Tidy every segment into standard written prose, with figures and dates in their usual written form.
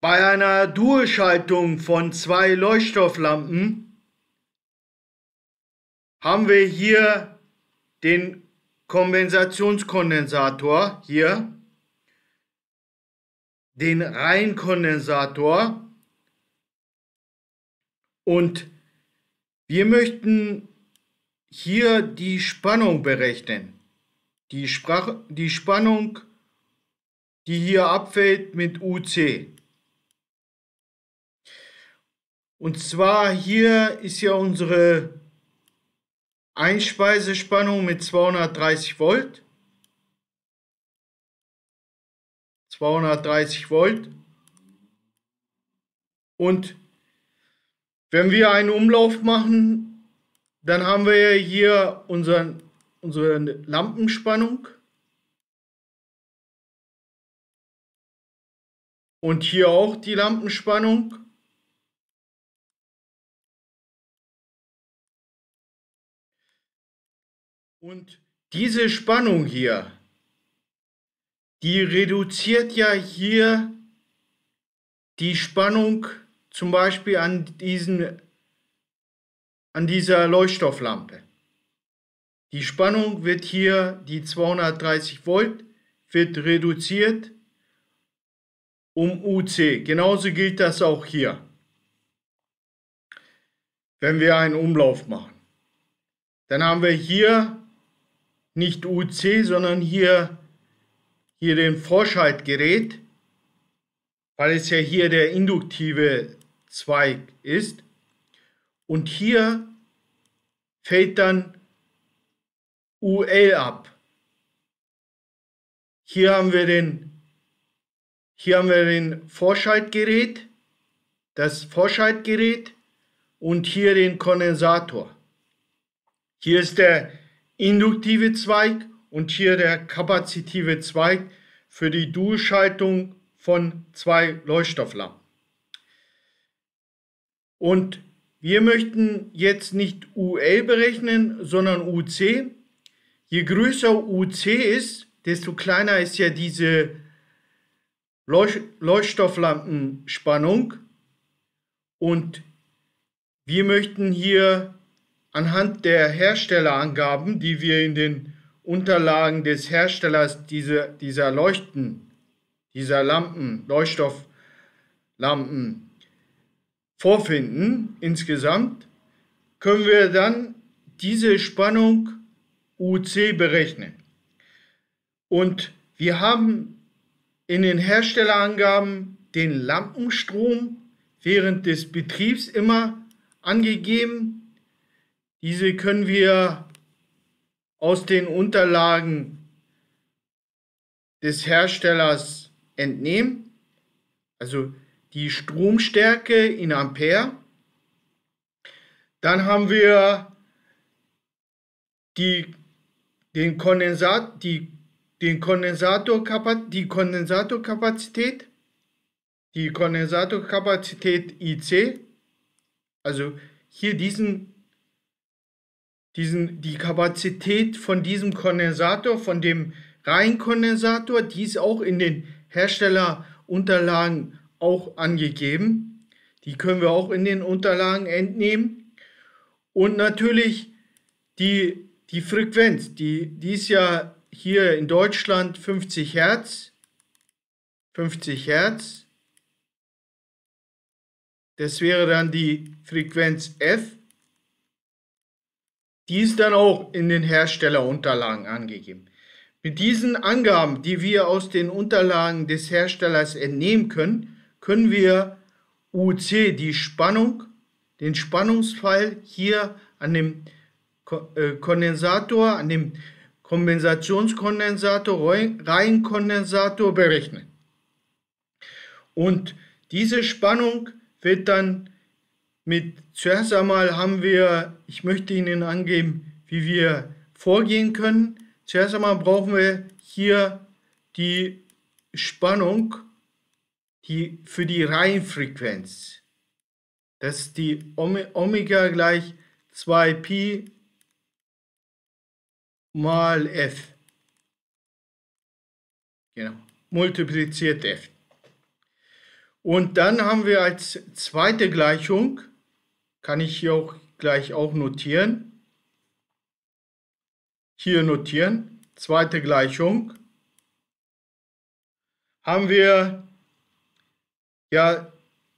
Bei einer Dualschaltung von zwei Leuchtstofflampen haben wir hier den Kompensationskondensator, hier den Reihenkondensator, und wir möchten hier die Spannung berechnen. Die Spannung, die hier abfällt mit UC. Und zwar hier ist ja unsere Einspeisespannung mit 230 Volt. 230 Volt. Und wenn wir einen Umlauf machen, dann haben wir hier unsere Lampenspannung. Und hier auch die Lampenspannung. Und diese Spannung hier, die reduziert ja hier die Spannung zum Beispiel an dieser Leuchtstofflampe. Die Spannung wird hier, die 230 Volt, wird reduziert um UC. Genauso gilt das auch hier, wenn wir einen Umlauf machen. Dann haben wir hier nicht UC, sondern hier den Vorschaltgerät, weil es ja hier der induktive Zweig ist. Und hier fällt dann UL ab. Hier haben wir den Vorschaltgerät, das Vorschaltgerät, und hier den Kondensator. Hier ist der induktive Zweig und hier der kapazitive Zweig für die Dualschaltung von zwei Leuchtstofflampen. Und wir möchten jetzt nicht UL berechnen, sondern UC. Je größer UC ist, desto kleiner ist ja diese Leuchtstofflampenspannung. Und wir möchten hier anhand der Herstellerangaben, die wir in den Unterlagen des Herstellers dieser Leuchtstofflampen vorfinden, insgesamt, können wir dann diese Spannung UC berechnen. Und wir haben in den Herstellerangaben den Lampenstrom während des Betriebs immer angegeben. Diese können wir aus den Unterlagen des Herstellers entnehmen, also die Stromstärke in Ampere. Dann haben wir die Kondensatorkapazität IC, also hier die Kapazität von diesem Kondensator, von dem Reihenkondensator, die ist auch in den Herstellerunterlagen auch angegeben. Die können wir auch in den Unterlagen entnehmen. Und natürlich die Frequenz, die ist ja hier in Deutschland 50 Hertz. 50 Hertz. Das wäre dann die Frequenz F. Die ist dann auch in den Herstellerunterlagen angegeben. Mit diesen Angaben, die wir aus den Unterlagen des Herstellers entnehmen können, können wir UC, die Spannung, den Spannungsfall hier an dem Kondensator, an dem Kompensationskondensator, Reihenkondensator berechnen. Und diese Spannung wird dann zuerst einmal haben wir, ich möchte Ihnen angeben, wie wir vorgehen können. Zuerst einmal brauchen wir hier die Spannung für die Reihenfrequenz. Das ist die Omega gleich 2Pi mal F. Genau, multipliziert F. Und dann haben wir als zweite Gleichung, kann ich hier auch gleich auch notieren, hier notieren, zweite Gleichung, haben wir ja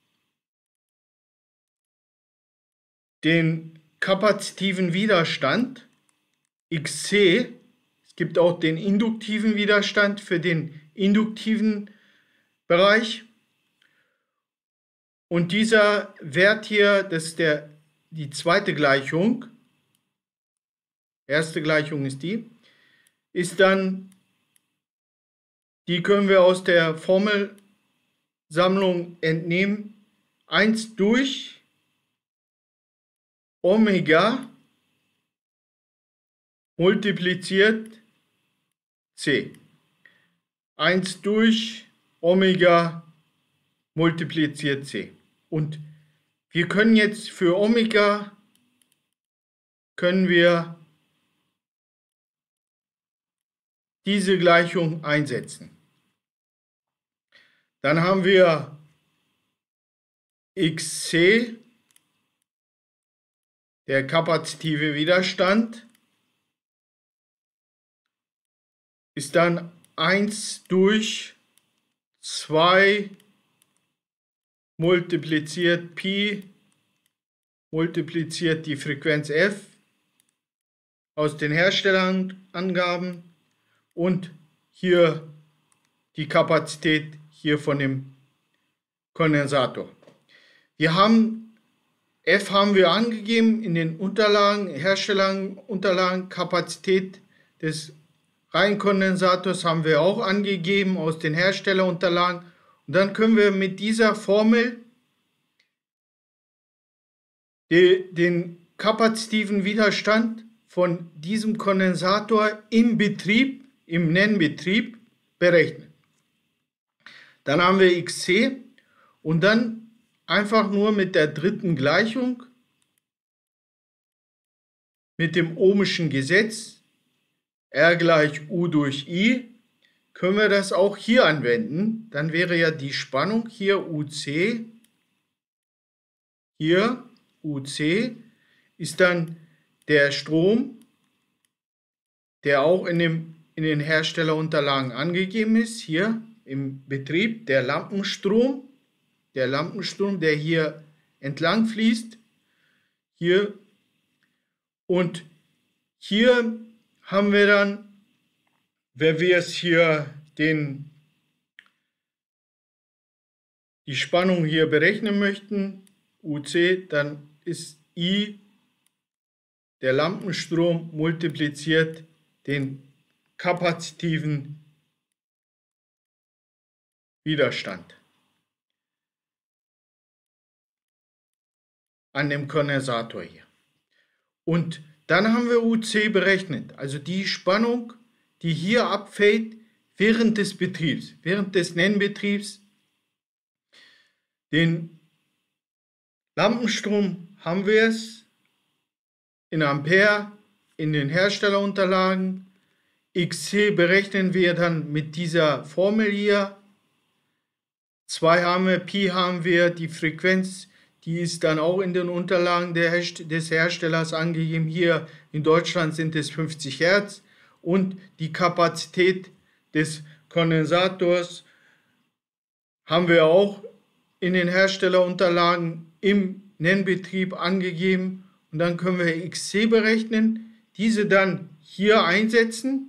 den kapazitiven Widerstand XC. Es gibt auch den induktiven Widerstand für den induktiven Bereich. Und dieser Wert hier, das ist die zweite Gleichung, erste Gleichung ist dann, die können wir aus der Formelsammlung entnehmen, 1 durch Omega multipliziert C. 1 durch Omega multipliziert C. Und wir können jetzt für Omega, können wir diese Gleichung einsetzen. Dann haben wir XC, der kapazitive Widerstand, ist dann 1 durch 2 multipliziert Pi multipliziert die Frequenz F aus den Herstellerangaben und hier die Kapazität hier von dem Kondensator. F haben wir angegeben in den Unterlagen, Herstellerunterlagen, Kapazität des Reinkondensators haben wir auch angegeben aus den Herstellerunterlagen. Und dann können wir mit dieser Formel den kapazitiven Widerstand von diesem Kondensator im Betrieb, im Nennbetrieb berechnen. Dann haben wir XC und dann einfach nur mit der dritten Gleichung, mit dem ohmischen Gesetz, R gleich U durch I, können wir das auch hier anwenden. Dann wäre ja die Spannung hier UC, hier UC ist dann der Strom, der auch in den Herstellerunterlagen angegeben ist, hier im Betrieb, der Lampenstrom, der hier entlang fließt, hier. Und hier haben wir dann, wenn wir es hier die Spannung hier berechnen möchten, UC, dann ist I der Lampenstrom multipliziert den kapazitiven Widerstand an dem Kondensator hier. Und dann haben wir UC berechnet, also die Spannung, die hier abfällt während des Betriebs, während des Nennbetriebs. Den Lampenstrom haben wir es in Ampere in den Herstellerunterlagen. XC berechnen wir dann mit dieser Formel hier. 2 haben wir, Pi haben wir, die Frequenz, die ist dann auch in den Unterlagen des Herstellers angegeben. Hier in Deutschland sind es 50 Hertz. Und die Kapazität des Kondensators haben wir auch in den Herstellerunterlagen im Nennbetrieb angegeben. Und dann können wir XC berechnen, diese dann hier einsetzen.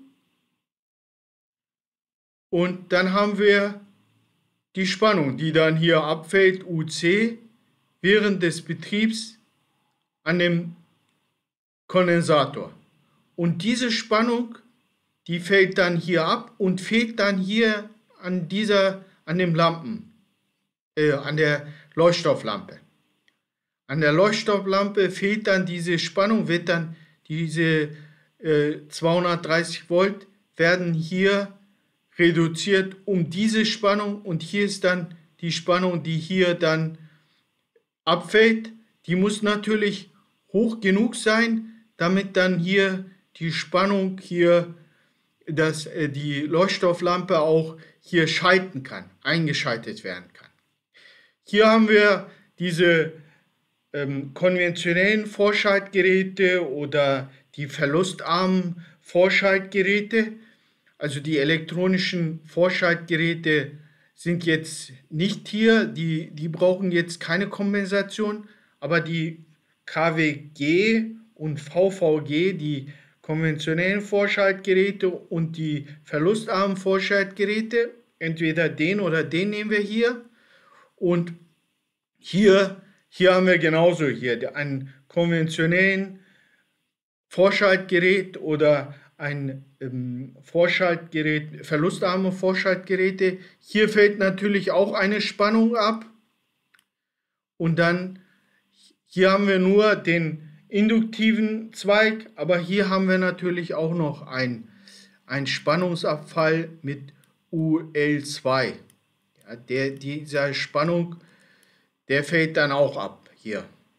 Und dann haben wir die Spannung, die dann hier abfällt, UC, während des Betriebs an dem Kondensator. Und diese Spannung, die fällt dann hier ab und fehlt dann hier an dem an der Leuchtstofflampe. An der Leuchtstofflampe fehlt dann diese Spannung, wird dann diese 230 Volt werden hier reduziert um diese Spannung und hier ist dann die Spannung, die hier dann abfällt. Die muss natürlich hoch genug sein, damit dann hier die Spannung hier, dass die Leuchtstofflampe auch hier schalten kann, eingeschaltet werden kann. Hier haben wir diese konventionellen Vorschaltgeräte oder die verlustarmen Vorschaltgeräte. Also die elektronischen Vorschaltgeräte sind jetzt nicht hier, die brauchen jetzt keine Kompensation, aber die KWG und VVG, die konventionellen Vorschaltgeräte und die verlustarmen Vorschaltgeräte, entweder den oder den nehmen wir hier. Und hier haben wir genauso hier einen konventionellen Vorschaltgerät oder ein Vorschaltgerät, verlustarme Vorschaltgeräte. Hier fällt natürlich auch eine Spannung ab. Und dann hier haben wir nur den induktiven Zweig, aber hier haben wir natürlich auch noch einen Spannungsabfall mit UL2. Ja, dieser Spannung, der fällt dann auch ab hier.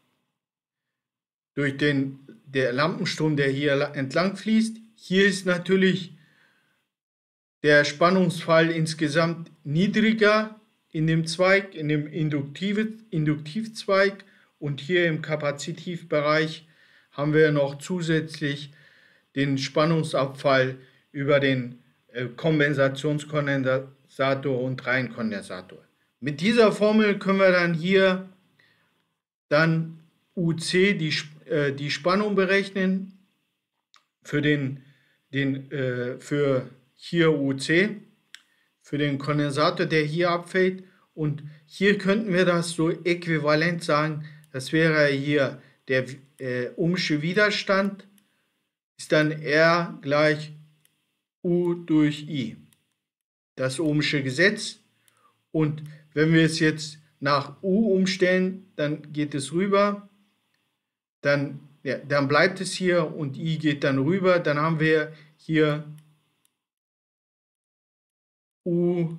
Durch der Lampenstrom, der hier entlang fließt. Hier ist natürlich der Spannungsfall insgesamt niedriger in dem Zweig, in dem Induktivzweig, und hier im Kapazitivbereich haben wir noch zusätzlich den Spannungsabfall über den Kompensationskondensator und Reihenkondensator. Mit dieser Formel können wir dann hier dann UC, die Spannung berechnen für für hier UC, für den Kondensator, der hier abfällt. Und hier könnten wir das so äquivalent sagen, das wäre hier der ohmsche Widerstand, ist dann R gleich U durch I, das ohmsche Gesetz. Und wenn wir es jetzt nach U umstellen, dann geht es rüber, dann bleibt es hier und I geht dann rüber, dann haben wir hier U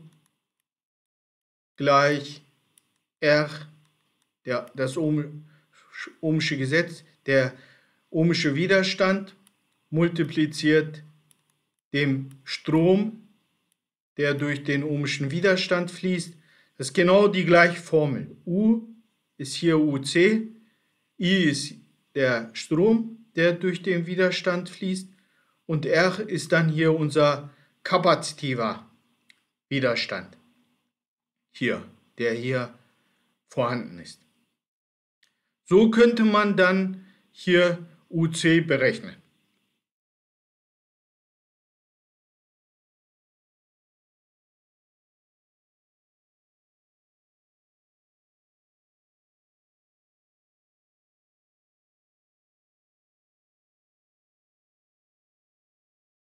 gleich R, das ohmsche Gesetz, der ohmsche Widerstand multipliziert dem Strom, der durch den ohmschen Widerstand fließt. Das ist genau die gleiche Formel. U ist hier UC, I ist der Strom, der durch den Widerstand fließt, und R ist dann hier unser kapazitiver Widerstand, der hier vorhanden ist. So könnte man dann hier UC berechnen.